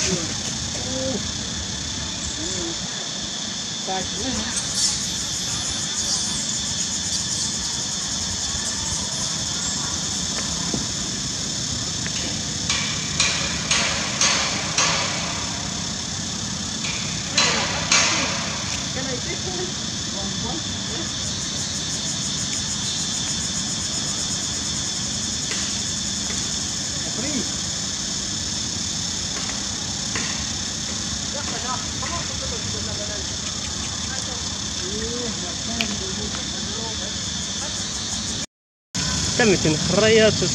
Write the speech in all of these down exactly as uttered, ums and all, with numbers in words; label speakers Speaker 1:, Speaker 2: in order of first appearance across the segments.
Speaker 1: كملت الخريات
Speaker 2: Arrête,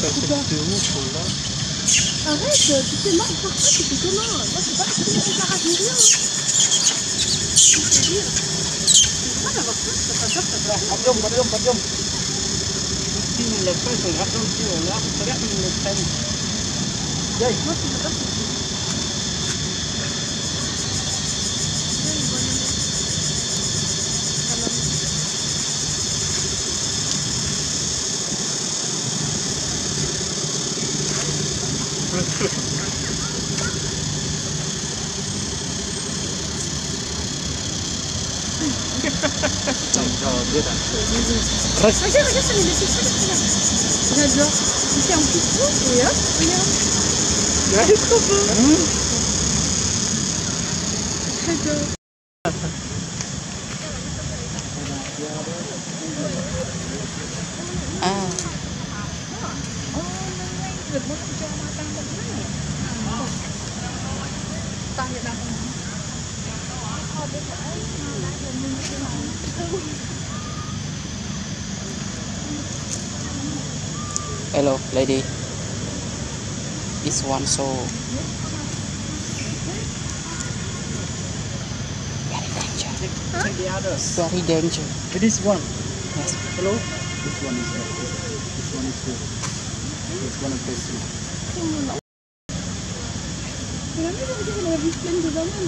Speaker 2: tu fais mal pour ça, tu fais comment? Moi, c'est pas que tu fais la rage, rien. Tu fais rire. C'est pas d'avoir peur, ça pas peur, ça pas peur.
Speaker 1: اليوم اليوم اليوم في الفاس ونعرفوا نمشيو هنا في الطريق من الثاني جاي
Speaker 2: Moi, c'est pas peur. Regarde, regarde, ça met des sucres, regarde. J'adore. Tu fais un petit coup et hop, regarde.
Speaker 1: Ouais, c'est trop beau.
Speaker 2: J'adore.
Speaker 3: Ah. Hello, lady. This one so very dangerous.
Speaker 1: Take the others.
Speaker 3: Very dangerous.
Speaker 1: This one.
Speaker 3: Yes.
Speaker 1: Hello. This one is good. This one is good. This one is tasty.
Speaker 2: Mais la mère, regarde, elle a la bouche pleine de bananes.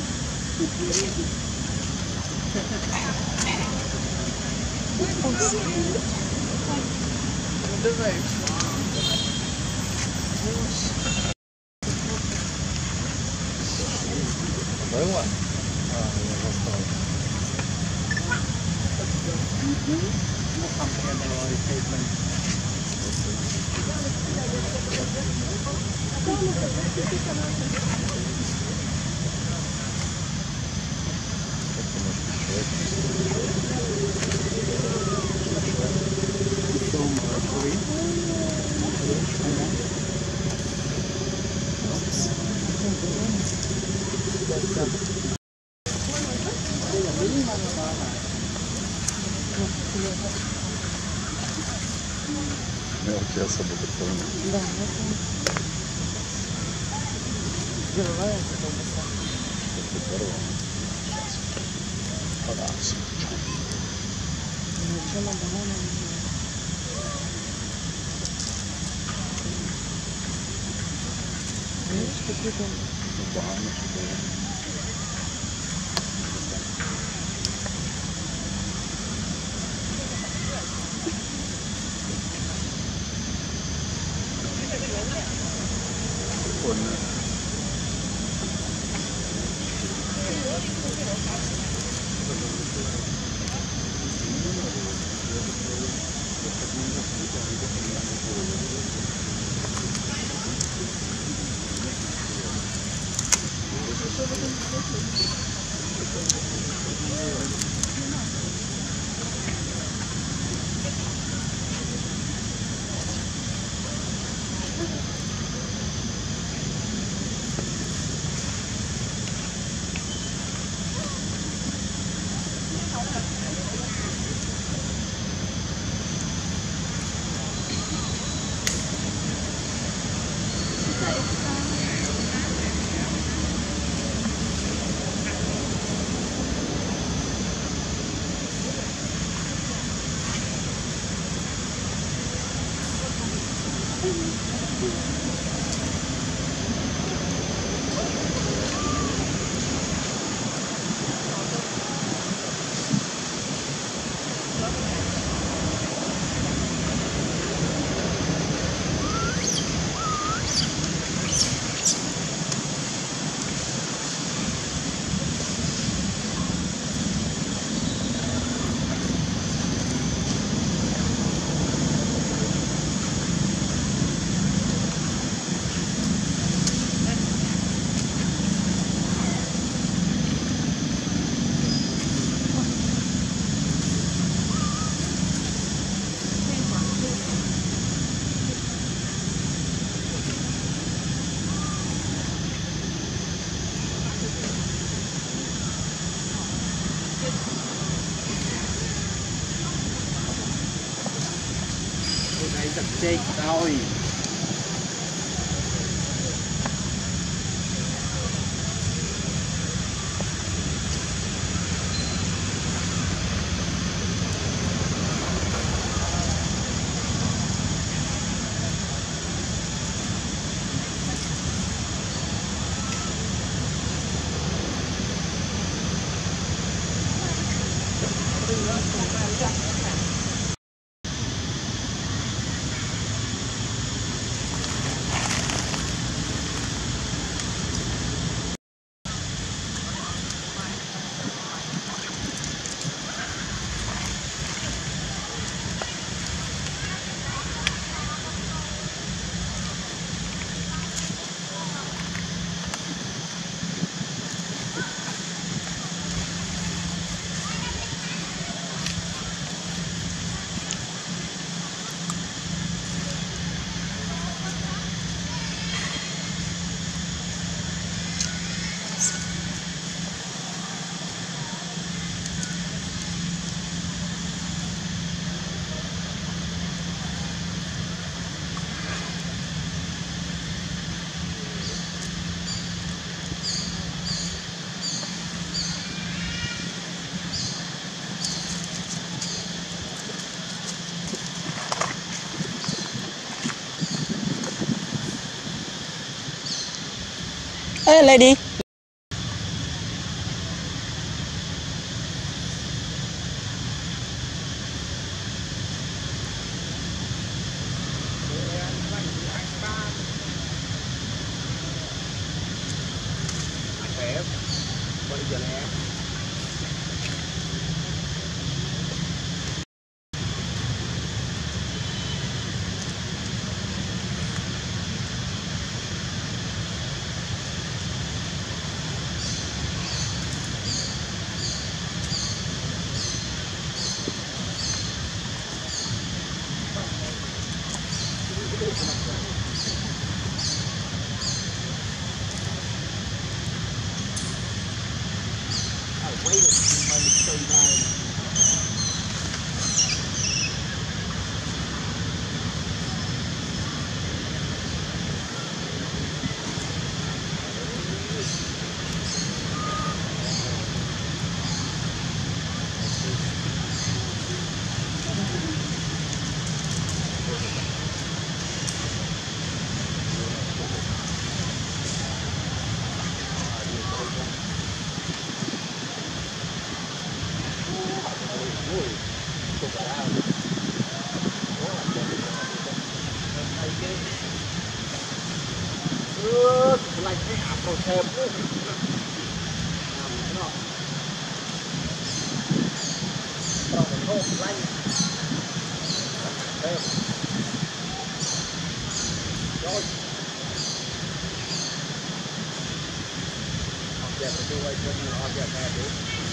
Speaker 1: Vraiment. Ah, il y a longtemps. Мелкие особо готовы.
Speaker 3: Да.
Speaker 1: Жировая колбаса. Это здорово. Сейчас. Подался. Погано, чудово. Прикольно. Chết rồi.
Speaker 3: Hey, lady.
Speaker 1: Like cái ạp rồi thêm nữa. Rồi mình hôn lanh. Thêm. Rồi. Học đẹp thì tôi quay cho mình học đẹp này đi.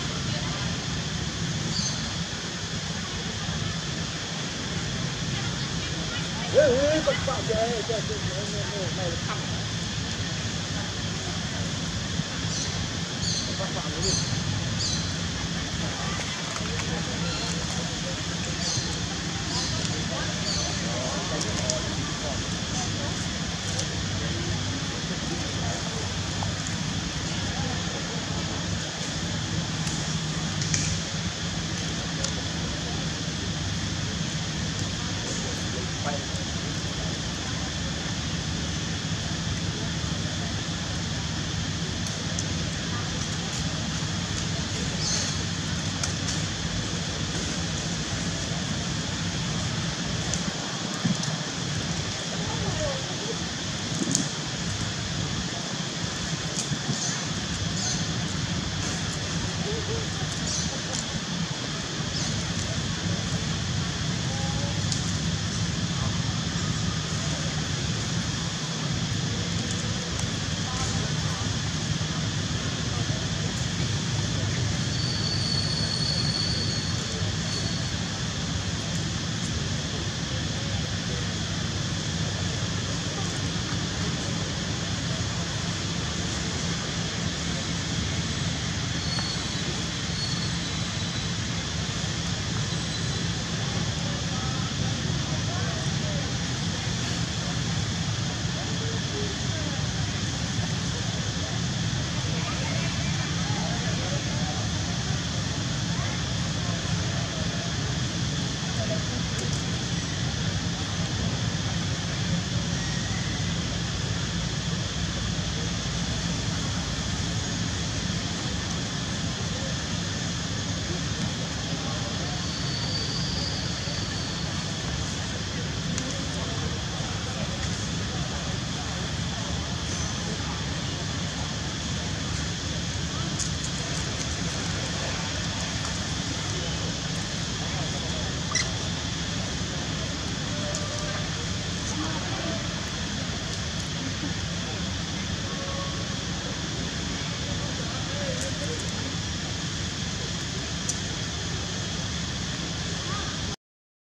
Speaker 1: Ê, ê, bắt bạo kìa, kìa, kìa, kìa, này là thăm. Các bạn